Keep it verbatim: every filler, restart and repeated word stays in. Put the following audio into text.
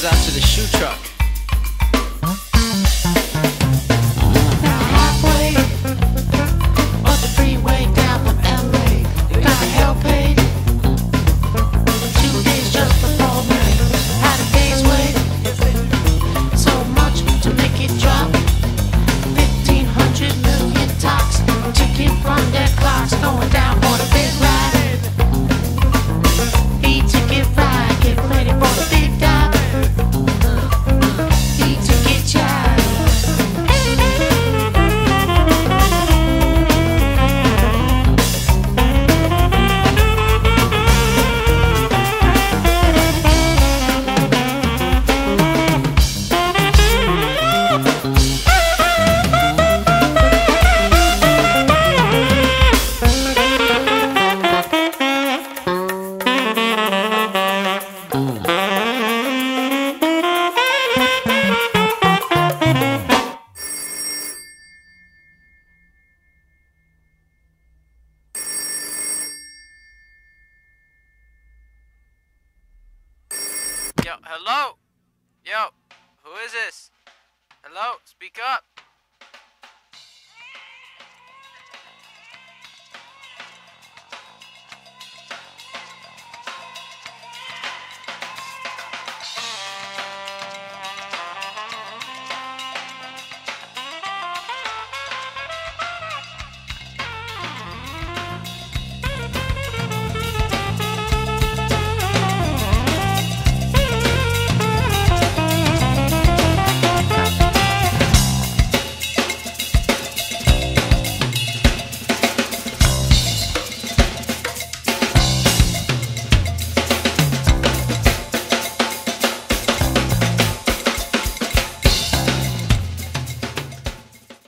goes out to the shoe truck. Halfway on the freeway down from L A, got hell paid. Two days just before me, had a day's wait. So much to make it drop. Fifteen hundred million tops, ticking from their clocks, going down for the big ride. E-ticket ride, get ready for the big dive. E-ticket child. Yo, hello? Yo, who is this? Hello? Speak up.